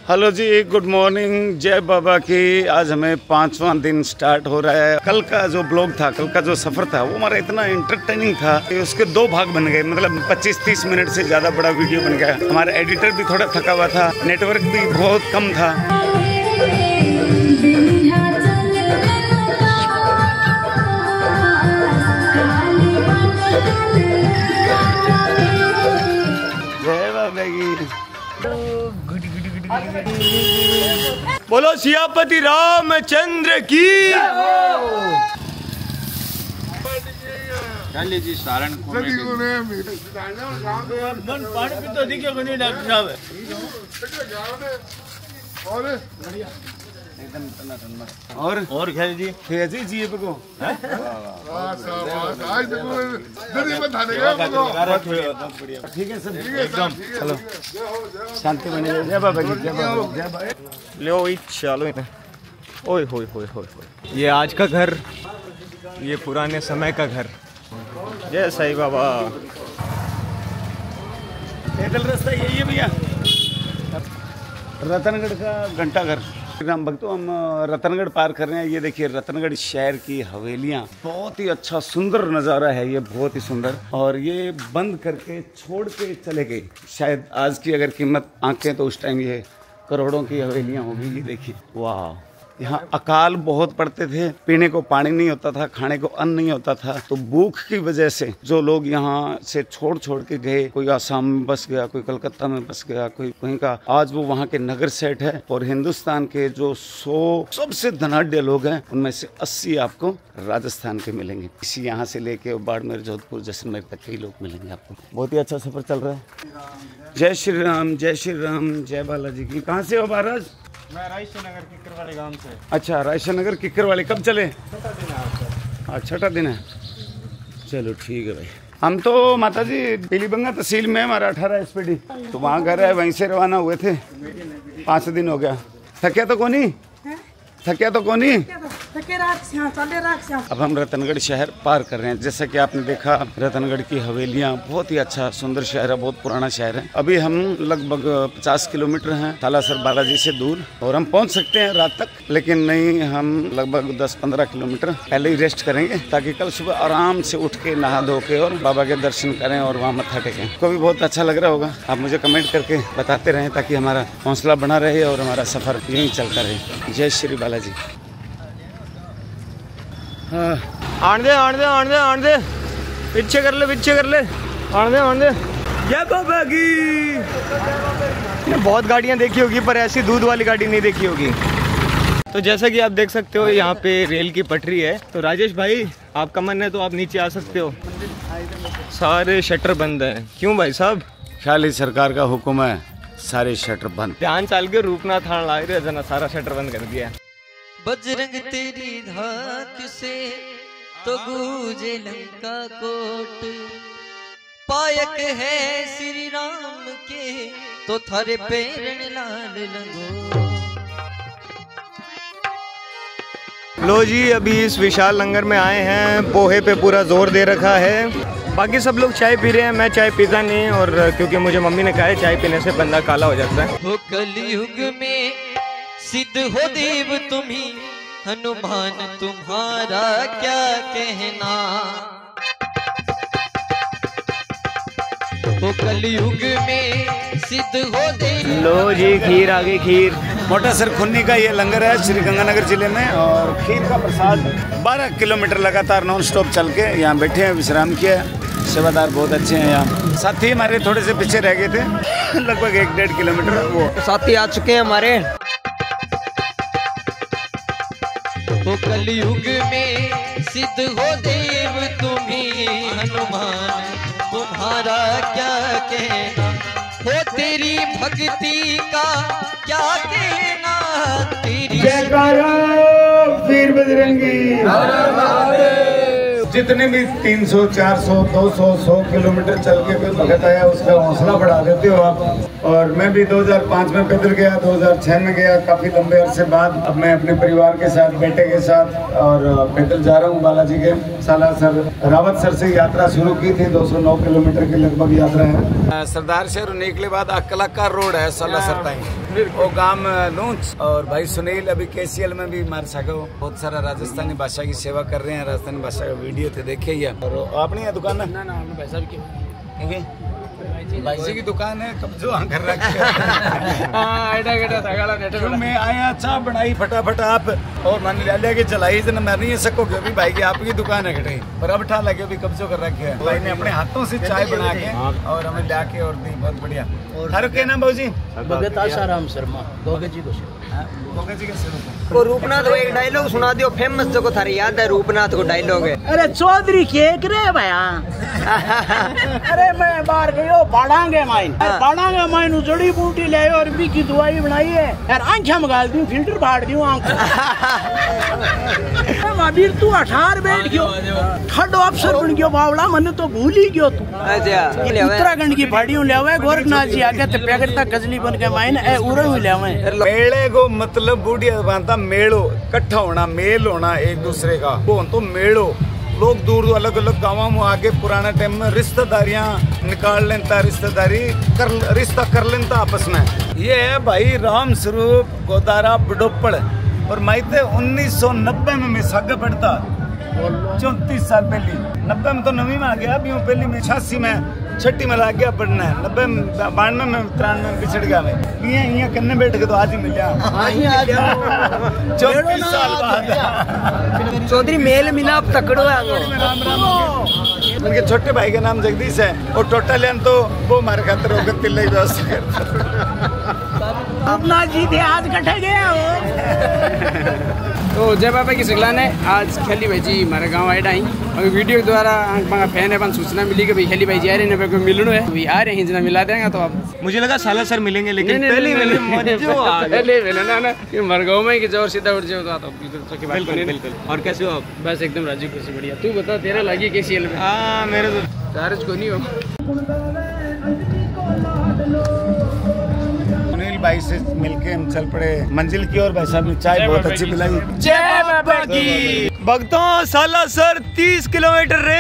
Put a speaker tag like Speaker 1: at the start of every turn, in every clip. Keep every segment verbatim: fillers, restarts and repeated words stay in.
Speaker 1: Hello जी, good morning, जय बाबा की। आज हमें पांचवा दिन स्टार्ट हो रहा है। कल का जो ब्लॉग था, कल का जो सफर था, वो हमारा इतना एंटरटेनिंग था कि उसके दो भाग बन गए। मतलब पच्चीस तीस मिनट से ज़्यादा बड़ा वीडियो बन गया। हमारा एडिटर भी थोड़ा थका हुआ था, नेटवर्क भी बहुत कम था। जय बाबा की। बोलो सियापति रामचंद्र की।
Speaker 2: जी सारण
Speaker 1: और और क्या जी जी जी ये पको ठीक है सब एकदम। चलो शांति बनी रहे। जय बाबा जी, जय बाबा, जय बाबा।
Speaker 3: लो चलो। ओए होए होए होए। ये आज का घर, ये पुराने समय का घर। जय साईं बाबा।
Speaker 1: पैदल रास्ता यही है भैया, रतनगढ़ का घंटा घर। राम भक्तों, हम रतनगढ़ पार कर रहे हैं। ये देखिए रतनगढ़ शहर की हवेलियाँ, बहुत ही अच्छा सुंदर नज़ारा है ये, बहुत ही सुंदर। और ये बंद करके छोड़ के चले गए। शायद आज की अगर कीमत आंकें तो उस टाइम ये करोड़ों की हवेलियाँ होगी। ये देखिए, वाह। यहाँ अकाल बहुत पड़ते थे, पीने को पानी नहीं होता था, खाने को अन्न नहीं होता था। तो भूख की वजह से जो लोग यहाँ से छोड़ छोड़ के गए, कोई आसाम में बस गया, कोई कलकत्ता में बस गया, कोई कहीं का, आज वो वहाँ के नगर सेठ है। और हिंदुस्तान के जो सौ सबसे धनाढ़ लोग हैं, उनमें से अस्सी आपको राजस्थान के मिलेंगे। इसी यहाँ से लेके बाड़मेर, जोधपुर, जैसलमेर तक कई लोग मिलेंगे आपको। बहुत ही अच्छा सफर चल रहा है। जय श्री राम, जय श्री राम, जय बालाजी की। कहाँ से हो महाराज?
Speaker 3: मैं रायशन नगर किक्कर वाले गांव से।
Speaker 1: अच्छा, रायशन नगर किक्कर वाले। कब चले?
Speaker 3: छठा दिन है।
Speaker 1: आज छठा दिन है। चलो ठीक है भाई। हम तो माता जी पीलीबंगा तहसील में, हमारा अठारह एस पी डी, तो वहाँ घर है, वहीं से रवाना हुए थे। पाँच दिन हो गया। थकिया तो कोनी? थकिया तो कोनी? अब हम रतनगढ़ शहर पार कर रहे हैं। जैसा कि आपने देखा, रतनगढ़ की हवेलियाँ, बहुत ही अच्छा सुंदर शहर है, बहुत पुराना शहर है। अभी हम लगभग पचास किलोमीटर हैं सालासर बालाजी से दूर, और हम पहुंच सकते हैं रात तक, लेकिन नहीं, हम लगभग दस पंद्रह किलोमीटर पहले ही रेस्ट करेंगे, ताकि कल सुबह आराम से उठ के नहा धो के और बाबा के दर्शन करें और वहाँ मत्था टेकें। को भी बहुत अच्छा लग रहा होगा। आप मुझे कमेंट करके बताते रहें, ताकि हमारा हौसला बना रहे और हमारा सफर यूँ ही चलता रहे। जय श्री बालाजी।
Speaker 3: हाँ, आन दे आन दे आन दे आन दे, पीछे कर ले पीछे कर ले, आन दे आन दे। जय बाबा की। बहुत गाड़ियाँ देखी होगी, पर ऐसी दूध वाली गाड़ी नहीं देखी होगी। तो जैसा कि आप देख सकते हो, यहाँ पे रेल की पटरी है। तो राजेश भाई, आपका मन है तो आप नीचे आ सकते हो। सारे शटर बंद हैं। क्यों भाई साहब?
Speaker 1: खाली सरकार का हुक्म है, सारे शटर बंद।
Speaker 3: ध्यान चाल के रूपनाथ थान लाग रहे जना, सारा शटर बंद कर दिया।
Speaker 4: बजरंग तेरी धाक से तो गूंजे लंका कोट, पायक है श्री राम के तो थारे पैरण लाल लगो।
Speaker 3: लो जी, अभी इस विशाल लंगर में आए हैं। पोहे पे पूरा जोर दे रखा है। बाकी सब लोग चाय पी रहे हैं, मैं चाय पीता नहीं, और क्योंकि मुझे मम्मी ने कहा है चाय पीने से बंदा काला हो जाता है।
Speaker 4: हो कलयुग में सिद्ध हो देव तुम्ही, हनुमान तुम्हारा क्या कहना। हो कलयुग में सिद्ध हो देव।
Speaker 3: लो जी, खीर आ गई, खीर।
Speaker 1: मोटा सरखुन्नी का ये लंगर है श्री गंगानगर जिले में, और खीर का प्रसाद। बारह किलोमीटर लगातार नॉन स्टॉप चल के यहाँ बैठे हैं, विश्राम किया। सेवादार बहुत अच्छे हैं यहाँ। साथी हमारे थोड़े से पीछे रह गए थे, लगभग एक डेढ़ किलोमीटर। वो
Speaker 3: साथी आ चुके हैं हमारे।
Speaker 4: हो कलयुग में सिद्ध हो देव तुम्ही, हनुमान तुम्हारा क्या कहना। हो तेरी भक्ति का क्या कहना, तेरी
Speaker 1: जयकारा वीर बजरंगी। जितने भी तीन सौ, चार सौ, दो सौ, सौ किलोमीटर चल के कोई भगत आया, उसका हौसला बढ़ा देते हो आप। और मैं भी दो हज़ार पाँच में पैदल गया, दो हज़ार छह में गया, काफी लंबे अरसे बाद। अब मैं अपने परिवार के साथ, बेटे के साथ और पैदल जा रहा हूँ बालाजी के। सालासर रावतसर से यात्रा शुरू की थी, दो सौ नौ किलोमीटर की लगभग यात्रा है। सरदार शहर निकले बाद अकलाकार रोड है सालासर तक। वो गांव लूंच। और भाई सुनील अभी केसीएल में भी मार सको, बहुत सारा राजस्थानी भाषा की सेवा कर रहे हैं। राजस्थानी भाषा का वीडियो थे देखे ही। और अपनी है दुकान है ना, पैसा भी भाई जी की दुकान है, कब्जो कर रखी है। मैं आया चाय बनाई फटाफट आप और मान लिया कि चलाई जन मैं नहीं सकोगे अभी भाई की आपकी दुकान है कटाई पर अब ठा लगे अभी कब्जो कर रखे है। भाई ने अपने हाथों से चाय बना के और हमें ला के और दी, बहुत बढ़िया। हर के नाम भाजी
Speaker 2: भगत आसाराम शर्मा गोगे जी को
Speaker 1: गोगे जी के
Speaker 3: को रूपनाथ को एक डायलॉग सुना दियो, फेमस जो को थारी याद है रूपनाथ को डायलॉग है।
Speaker 2: अरे चौधरी केक रे भैया अरे मैं बाहर गयो पढ़ांगे माइन पढ़ांगे माइन जड़ी बूटी ले और भी की दवाई बनाई है यार, आंखें मगाल दी फिल्टर फाड़ दी आंख महावीर तू अठार बैठ गयो खड अफसर बन गयो बावड़ा मन तो भूल ही गयो तू।
Speaker 3: अच्छा
Speaker 2: उत्तराखंड की फाड़ियों ले आवे गोरखनाथ जी आगे ते पैकेट तक गजली बन के माइन ए उरे ही ले आवे।
Speaker 1: मेले को मतलब बूढ़िया बनता मेलो, इकट्ठा होना, मेल होना एक दूसरे का, वो तो मेलो। लोग दूर दूर अलग अलग गाँवों में आगे पुराना टाइम में रिश्तेदारियां निकाल लेता, रिश्तेदारी कर रिश्ता कर लेता आपस में। ये है भाई राम स्वरूप गोदारा बडोपड़ और माइते उन्नीस सौ नब्बे में मैं सागे पढ़ता, चौंतीस साल पहले। नब्बे में तो नवी में आ गया, अभी पहली में छियासी में छठी में लग गया पढ़ना है। नब्बे बानवे में तिरानवे में बिछड़ गया मैं यहाँ करने बैठ के तो आज ही मिला चौबीस साल बाद।
Speaker 3: चौधरी मेल मिलाप तकड़ो है।
Speaker 1: राम राम उनके छोटे भाई का नाम जगदीश है और टोटल तो वो मारे खातर होकर तिल्ले व्यवस्था करता।
Speaker 2: अपना जी थे आज कटे गया हो
Speaker 5: तो जय बाबा की सिगलान है। आज खेली भाई जी हमारे गांव आए डाई अभी वीडियो के द्वारा फैन है सूचना मिली कि भाई खेली भाई जी आ रहे हैं को मिलनो है, अभी आ रहे हैं जना मिला देंगे। तो आप मुझे लगा साला सर मिलेंगे लेकिन पहले मिले ना ना हमारे गाँव में कि जोर सीधा उठ जाओ तो बिल्कुल। और कैसे हो आप? बस एकदम राजी खुशी बढ़िया। तू बता तेरा लगी कैसी है? हाँ मेरे तो चार्ज को नहीं हो
Speaker 1: भाई से मिलके हम चल पड़े मंजिल की और भाई साहब ने चाय बहुत अच्छी पिलाई।
Speaker 2: जय बाबा की।
Speaker 3: भक्तों साला सर तीस किलोमीटर रहे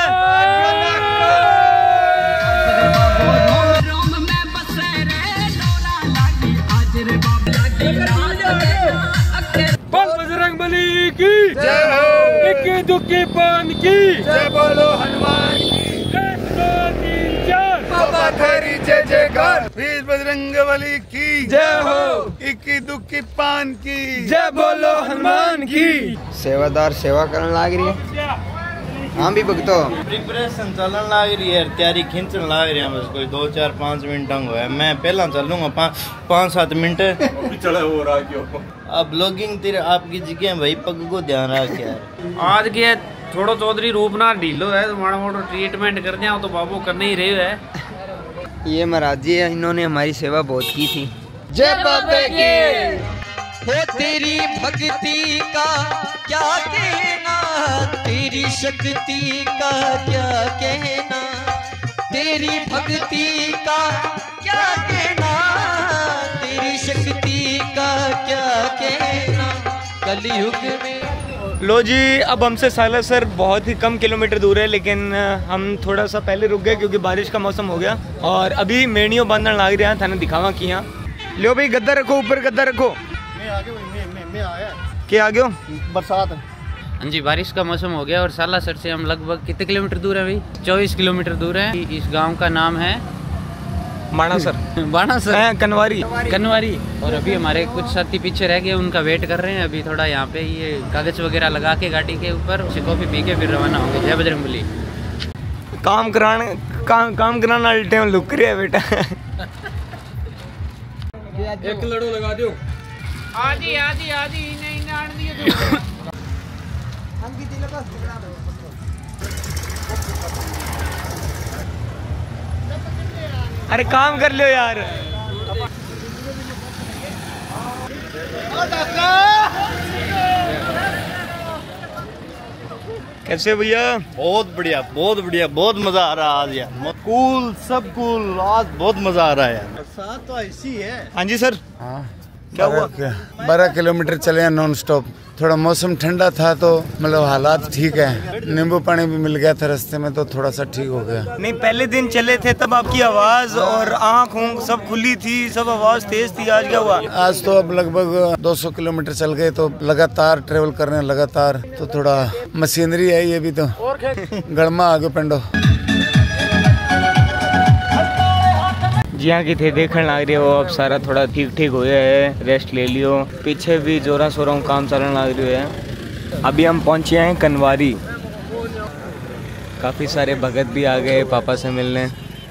Speaker 5: बजरंग बली की जय हो, इक्की दुक्की पान की
Speaker 1: जय बोलो हनुमान की बाबा तेरी जय जयकार, वीर बजरंग बली की जय हो, इक्की दुक्की पान की
Speaker 3: जय बोलो हनुमान की। सेवादार सेवा करने लाग रही है। हाँ भी भक्तो
Speaker 6: प्रिपरेशन चलन लाग रही है, तैयारी खींचने लाग रही है। बस कोई दो चार पाँच मिनट हुआ है, मैं पहला चलूंगा पाँच सात मिनट
Speaker 1: चढ़ा हो रहा क्यों
Speaker 6: अब ब्लॉगिंग तेरे आपकी जगह भाई पग को ध्यान रख यार।
Speaker 5: आज के थोड़ा चौधरी रूपनाथ ढीलो है तो माड़ा मोटा ट्रीटमेंट कर दिया तो बाबू करने ही रहे है।
Speaker 3: ये महाराज जी इन्होंने हमारी सेवा बहुत की थी।
Speaker 4: जय बाबा की हो, तेरी भक्ति का क्या कहना, तेरी शक्ति का क्या कहना, तेरी भक्ति का क्या कहना, तेरी शक्ति का क्या कहना, कलयुग में।
Speaker 3: लो जी अब हमसे साला सर बहुत ही कम किलोमीटर दूर है, लेकिन हम थोड़ा सा पहले रुक गए क्योंकि बारिश का मौसम हो गया और अभी मेड़ियों बांधने लग रहे हैं। थाने दिखावा की यहाँ लो भाई गद्दा रखो, ऊपर गद्दा रखो। मैं आगे मैं, मैं, मैं आया क्या आगे हो
Speaker 2: बरसात।
Speaker 5: हाँ जी बारिश का मौसम हो गया और साला सर से हम लगभग कितने किलोमीटर दूर है भाई? चौबीस किलोमीटर दूर है। इस गाँव का नाम है
Speaker 3: बाणासर
Speaker 5: बाणासर
Speaker 3: कनवारी
Speaker 5: कनवारी। और अभी हमारे कुछ साथी पीछे रह गए, उनका वेट कर रहे हैं। अभी थोड़ा यहाँ पे ये कागज वगैरह लगा के गाड़ी के ऊपर कॉफी पी के फिर रवाना होंगे। जय बजरंगबली।
Speaker 3: काम कराने काम काम कराने वाले टाइम लुक रही है बेटा।
Speaker 5: एक लड़ो लगा दो। आजी आजी आजी इन्हें इन्हें आने दिए।
Speaker 3: अरे काम कर लो यार। कैसे भैया?
Speaker 6: बहुत बढ़िया बहुत बढ़िया, बहुत मजा आ रहा है आज यार। कूल सब कूल, आज बहुत मजा आ रहा है यार।
Speaker 2: बरसात तो ऐसी है।
Speaker 3: हाँ जी सर।
Speaker 2: हाँ
Speaker 3: क्या हुआ?
Speaker 1: बारह किलोमीटर चले नॉन स्टॉप। थोड़ा मौसम ठंडा था तो मतलब हालात ठीक है, नींबू पानी भी मिल गया था रास्ते में तो थोड़ा सा ठीक हो गया।
Speaker 3: नहीं पहले दिन चले थे तब आपकी आवाज और आँख ऊँख सब खुली थी, सब आवाज तेज थी, आज क्या हुआ?
Speaker 1: आज तो अब लगभग दो सौ किलोमीटर चल गए तो लगातार ट्रेवल कर रहे हैं लगातार, तो थोड़ा मशीनरी है ये भी तो गड़मा आगे पेंडो।
Speaker 3: जिया की थे देखने लग रही हो, अब सारा थोड़ा ठीक ठीक हो गया है, रेस्ट ले लियो। पीछे भी जोरा शोरा काम चलने लग रही है। अभी हम पहुंचे हैं कनवारी, काफ़ी सारे भगत भी आ गए पापा से मिलने।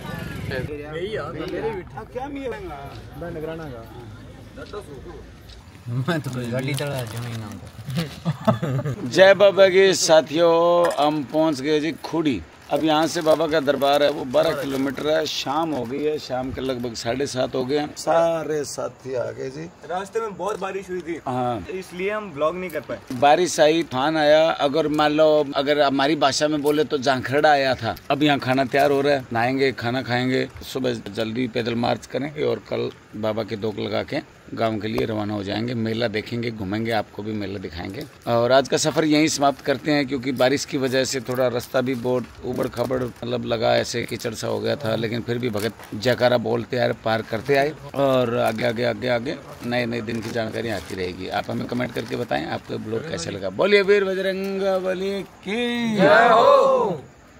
Speaker 1: जय बाबा के साथियों, हम पहुंच गए जी खुड़ी। अब यहाँ से बाबा का दरबार है वो बारह किलोमीटर है। शाम हो गई है, शाम के लगभग साढ़े सात हो गए हैं। सारे साथी आ गए जी।
Speaker 3: रास्ते में बहुत बारिश हुई थी,
Speaker 1: हाँ
Speaker 3: इसलिए हम ब्लॉग नहीं कर पाए।
Speaker 1: बारिश आई, तूफान आया। अगर मान लो अगर हमारी भाषा में बोले तो झांखड़ा आया था। अब यहाँ खाना तैयार हो रहा है, नहाएंगे, खाना खाएंगे, सुबह जल्दी पैदल मार्च करेंगे और कल बाबा के दोक लगा के गांव के लिए रवाना हो जाएंगे। मेला देखेंगे, घूमेंगे, आपको भी मेला दिखाएंगे। और आज का सफर यहीं समाप्त करते हैं क्योंकि बारिश की वजह से थोड़ा रास्ता भी बहुत उबड़ खबड़ मतलब लगा, ऐसे कीचड़ सा हो गया था, लेकिन फिर भी भगत जयकारा बोलते आए, पार करते आए और आगे आगे आगे आगे नए नए दिन की जानकारी आती रहेगी। आप हमें कमेंट करके बताएं आपको ब्लॉग कैसे लगा। बोलिए वीर बजरंग बली की जय हो।